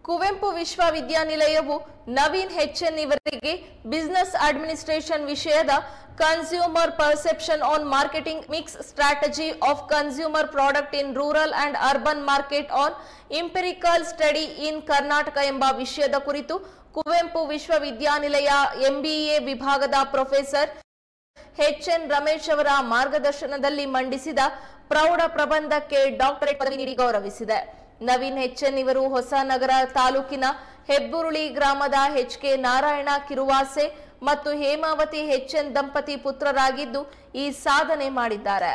ಕುವೆಂಪು ವಿಶ್ವವಿದ್ಯಾನಿಲಯವು ನವೀನ್ ಎಚ್ಎನ್ ಇವರಿಗೆ business administration ವಿಷಯದ consumer perception on marketing mix strategy of consumer product in rural and urban market on empirical study in Karnataka ಎಂಬ ವಿಷಯದ ಕುರಿತು ಕುವೆಂಪು ವಿಶ್ವವಿದ್ಯಾನಿಲಯ ಎಂಬಿಎ ವಿಭಾಗದ ಪ್ರೊಫೆಸರ್ ಎಚ್ಎನ್ ರಮೇಶ್ ಅವರ ಮಾರ್ಗದರ್ಶನದಲ್ಲಿ ಮಂಡಿಸಿದ ಪ್ರೌಢ ಪ್ರಬಂಧಕ್ಕೆ ಡಾಕ್ಟರೇಟ್ ಪದವಿ ನೀಡಿ ಗೌರವಿಸಿದೆ. ನವೀನ್ ಎಚ್ಎನ್ ಇವರು ಹೊಸನಗರ ತಾಲೂಕಿನ ಹೆಬ್ಬುರುಳಿ ಗ್ರಾಮದ ಎಚ್ಕೆ ನಾರಾಯಣ ಕಿರುವಾಸೆ ಮತ್ತು ಹೇಮಾವತಿ ಎಚ್ಎನ್ ದಂಪತಿ ಪುತ್ರರಾಗಿದ್ದು ಈ ಸಾಧನೆ ಮಾಡಿದ್ದಾರೆ.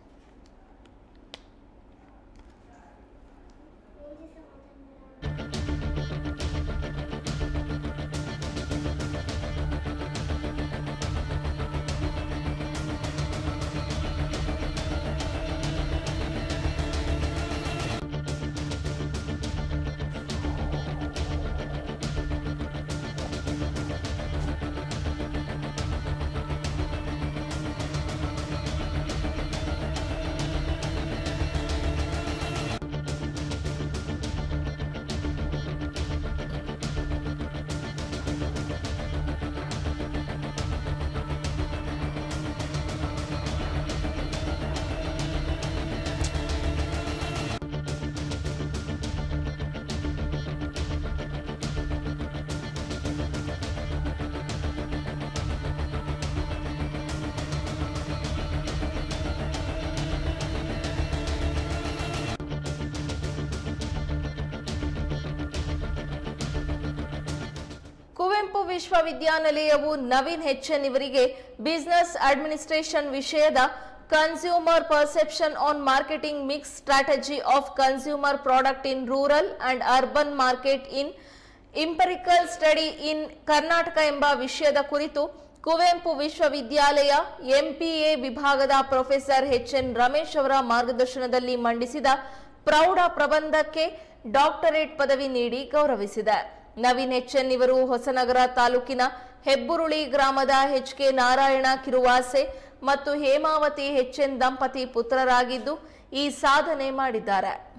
ಕುವೆಂಪು ವಿಶ್ವವಿದ್ಯಾನಿಲಯವು ನವೀನ್ ಎಚ್ಎನ್ ಇವರಿಗೆ ಬಿಸಿನೆಸ್ ಅಡ್ಮಿನಿಸ್ಟ್ರೇಷನ್ ವಿಷಯದ consumer perception on marketing mix strategy of consumer product in rural and urban market in empirical study in Karnataka ಎಂಬ ವಿಷಯದ ಕುರಿತು ಕುವೆಂಪು ವಿಶ್ವವಿದ್ಯಾಲಯ ಎಂಪಿಎ ವಿಭಾಗದ ಪ್ರೊಫೆಸರ್ ಎಚ್ಎನ್ ರಮೇಶ್ ಅವರ ಮಾರ್ಗದರ್ಶನದಲ್ಲಿ ಮಂಡಿಸಿದ ಪ್ರೌಢ ಪ್ರಬಂಧಕ್ಕೆ ಡಾಕ್ಟರೇಟ್ ಪದವಿ ನೀಡಿ ಗೌರವಿಸಿದೆ. ನವೀನ್ ಎಚ್ಎನ್ ಇವರು ಹೊಸನಗರ ತಾಲೂಕಿನ ಹೆಬ್ಬುರುಳಿ ಗ್ರಾಮದ ಎಚ್ಕೆ ನಾರಾಯಣ ಕಿರುವಾಸೆ ಮತ್ತು ಹೇಮಾವತಿ ಎಚ್ಎನ್ ದಂಪತಿ ಪುತ್ರರಾಗಿದ್ದು ಈ ಸಾಧನೆ ಮಾಡಿದ್ದಾರೆ.